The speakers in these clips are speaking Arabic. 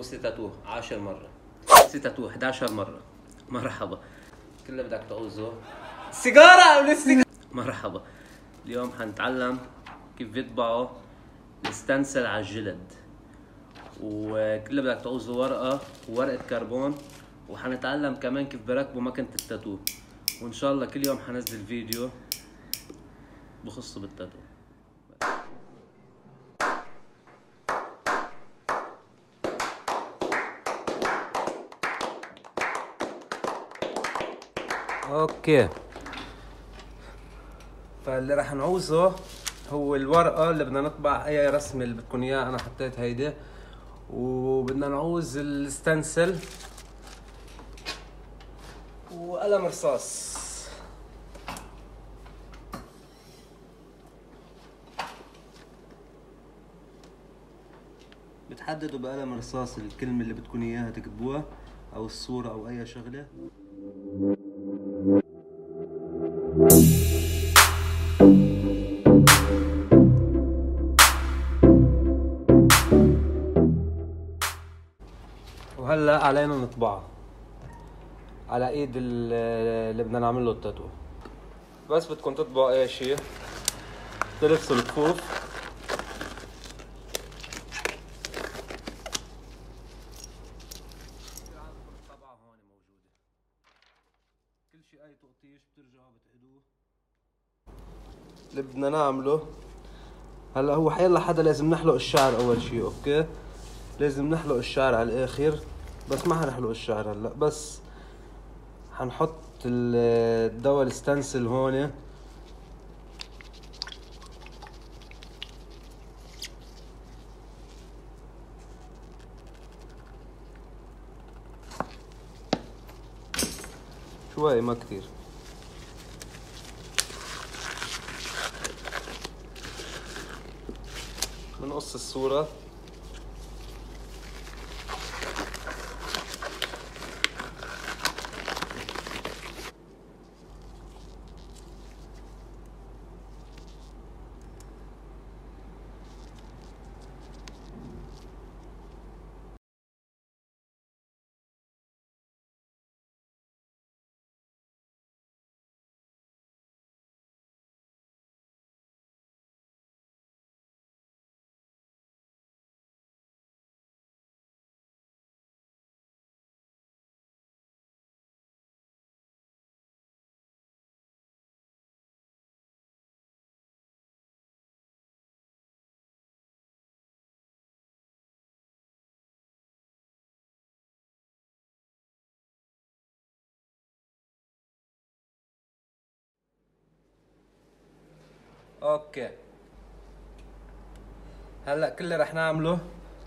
روسي تاتو 10 مرة، روسي تاتو 11 مرة. مرحبا. كل اللي بدك تعوزه سيجارة قبل السيجارة. مرحبا. اليوم حنتعلم كيف يطبعوا الستنسل على الجلد، وكل اللي بدك تعوزه ورقة وورقة كربون، وحنتعلم كمان كيف بركبوا مكنة التاتو، وإن شاء الله كل يوم حنزل فيديو بخصه بالتاتو. اوكي، فاللي رح نعوزه هو الورقة اللي بدنا نطبع اي رسمة اللي بدكم اياه. انا حطيت هيدي، وبدنا نعوز الستنسل وقلم رصاص. بتحددوا بقلم رصاص الكلمة اللي بدكم اياها تكتبوها، او الصورة او اي شغلة. وهلا علينا نطبعها على ايد اللي بدنا نعمل له التاتو. بس بدكم تطبعوا اي شيء، تلبسوا الكفوف، الطبعة هون موجودة. كل شيء اي تقطيش بترجعوا بتعيدوه. اللي بدنا نعمله هلا هو حيلا حدا لازم نحلق الشعر اول شيء. اوكي، لازم نحلق الشعر على الاخر، بس ما حنحلق الشعر هلا، بس حنحط الدواء الستنسل هون. شوي ما كتير. بنقص الصورة. اوكي، هلا كل اللي رح نعمله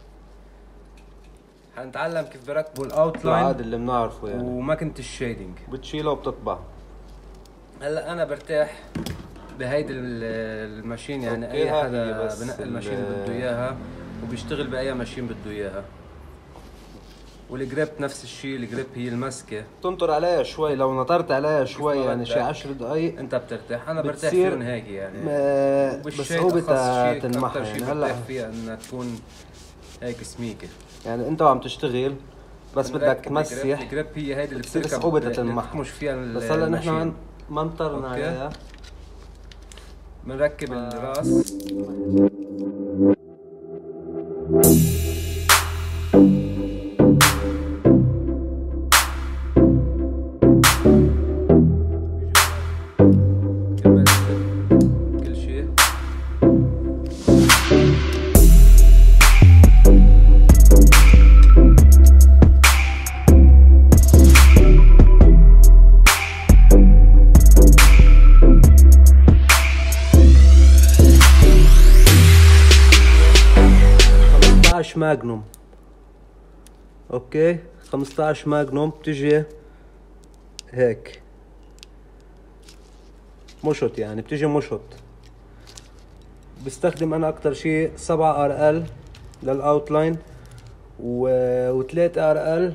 حنتعلم كيف بركبوا الاوتلاين العادي اللي بنعرفه يعني، وماكينة الشيدنج بتشيلها وبتطبع. هلا انا برتاح بهيدي الماشين، يعني اي حدا بنقي الماشين اللي بده اياها وبيشتغل باي ماشين بده اياها. والجريب نفس الشيء، الجريب هي المسكه، تنطر عليها شوي. لو نطرت عليها شوي يعني شي 10 دقايق انت بترتاح. انا برتاح فيهم هيك يعني، بصعوبة تنمح يعني. هلا فيها انها تكون هيك سميكه يعني. انت وعم تشتغل بس بدك تمسح الجريب، هي هيدي اللي بتصير صعوبة تنمح مش فيها. بس هلا نحن ما انطرنا عليها، بنركب الراس. كل شيء ماجنوم. اوكي، 15 ماجنوم بتجي هيك مشط، يعني بتجي مشط. بستخدم انا اكتر شيء 7 ار ال للاوتلاين، و3 ار ال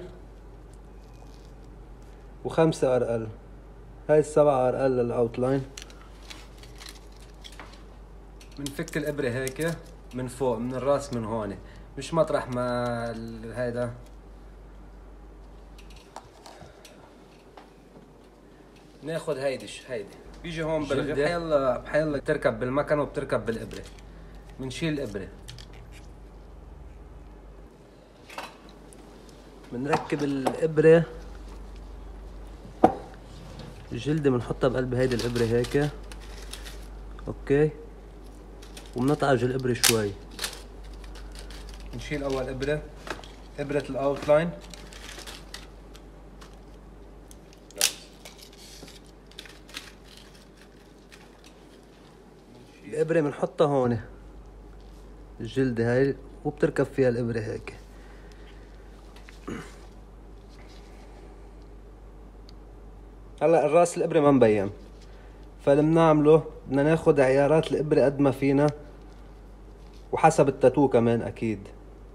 و5 ار ال. هاي 7 ار ال للاوتلاين. بنفك الابره هيك من فوق من الراس من هون، مش مطرح ما هيدا ناخد هيدي بيجي هون بالغ حيلا بتركب بالمكنه وبتركب بالابره. بنشيل الابره، بنركب الابره، الجلده بنحطها بقلب هيدي الابره هيك، اوكي، وبنطعج الابره شوي. نشيل اول ابره الاوتلاين، الابره بنحطها هون الجلده هاي وبتركب فيها الابره هيك. هلا الراس الابره ما مبين، فاللي بنعمله بدنا ناخد عيارات الابره قد ما فينا وحسب التاتو كمان اكيد.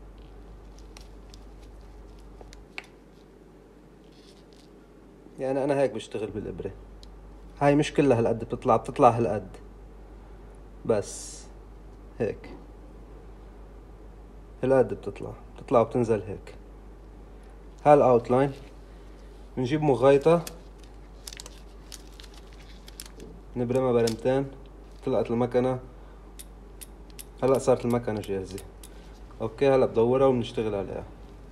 يعني انا هيك بشتغل بالابره، هاي مش كلها هالقد بتطلع هالقد بس، هيك هالقد بتطلع وبتنزل هيك. هاي الاوتلاين. بنجيب مغيطة نبرمها برمتين، طلعت المكنة. هلا صارت المكنة جاهزة، اوكي. هلا بدورها وبنشتغل عليها.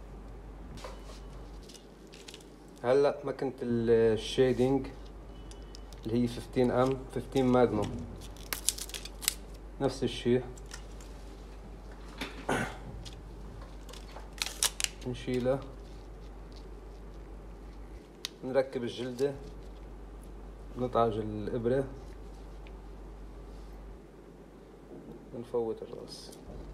هلا مكنة الشيدينج اللي هي 15 ماجنوم، نفس الشيء. نشيلها، نركب الجلدة، نطعج الإبرة، ونفوت الراس.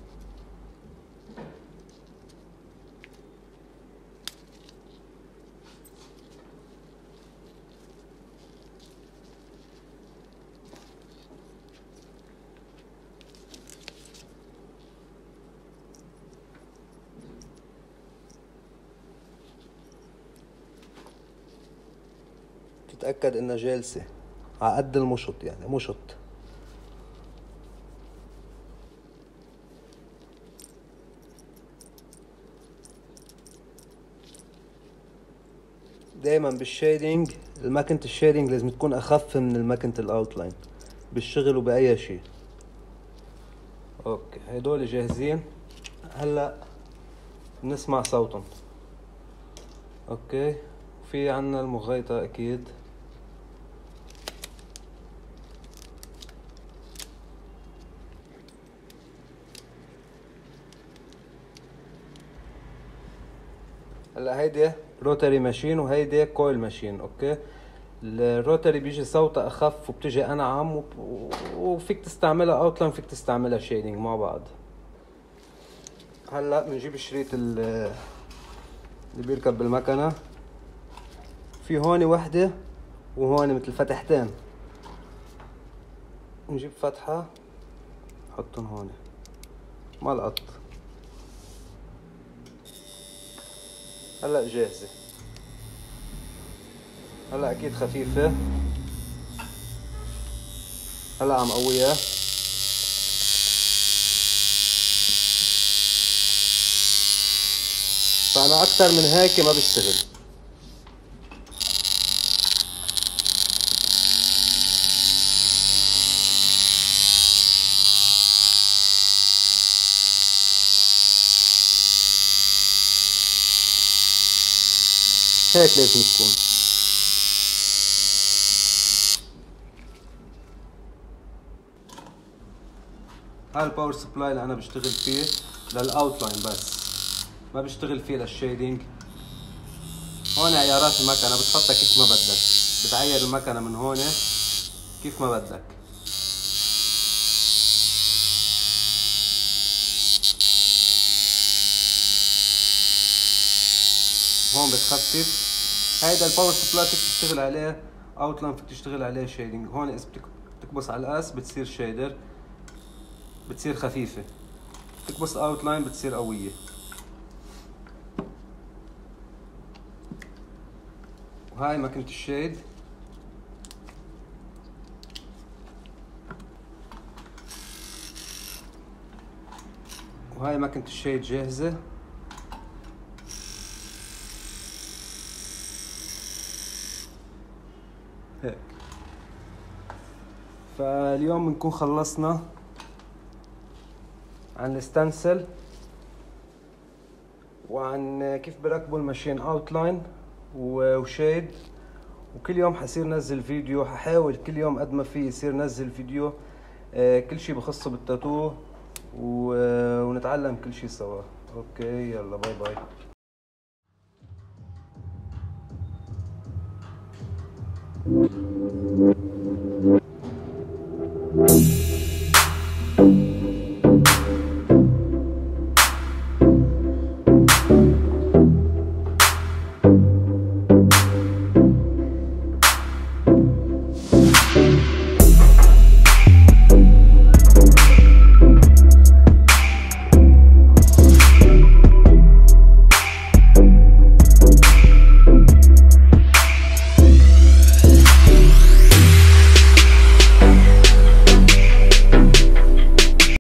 تتأكد انها جالسة على قد المشط، يعني مشط. دايما بالشيدينج، الماكينة الشيدينج لازم تكون اخف من الماكينة الاوتلاين بالشغل وبأي شيء. اوكي هدول جاهزين. هلا نسمع صوتهم. اوكي، في عنا المغيطة اكيد. هلا هيدي روتري ماشين وهيدي كويل ماشين، اوكي. الروتري بيجي صوتها اخف وبتجي انعم وفيك تستعملها اوتلاين، فيك تستعملها شيدينج مع بعض. هلا بنجيب الشريط اللي بيركب بالمكنة. في هون وحدة وهون مثل فتحتين، نجيب فتحة نحطهم هون مع القط. هلا جاهزة. هلا اكيد خفيفة. هلا عم قويها. فانا اكتر من هيك ما بشتغل. هيك لازم تكون. هاي الباور سبلاي اللي انا بشتغل فيه للاوتلاين بس، ما بشتغل فيه للشيدينج. هون عيارات المكنة بتحطها كيف ما بدك، بتعير المكنة من هون كيف ما بدك. هون بتخفف. هيدا الباور سبلاي فيك تشتغل عليه اوتلاين، فيك تشتغل عليه شيدينج. هون اذا بتكبس على القاس بتصير شيدر، بتصير خفيفة. تكبس اوتلاين بتصير قوية. وهاي ماكينة الشيد. وهاي ماكينة الشيد جاهزة. هيك. فاليوم بنكون خلصنا عن الستانسل وعن كيف بركبوا الماشين اوتلاين وشيد. وكل يوم حصير نزل فيديو، ححاول كل يوم قد ما في يصير نزل فيديو كل شيء بخصه بالتاتو ونتعلم كل شيء سوا. اوكي يلا باي باي.